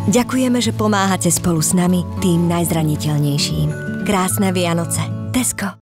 Ďakujeme, že pomáhate spolu s nami tým najzraniteľnejším. Krásne Vianoce. Tesco.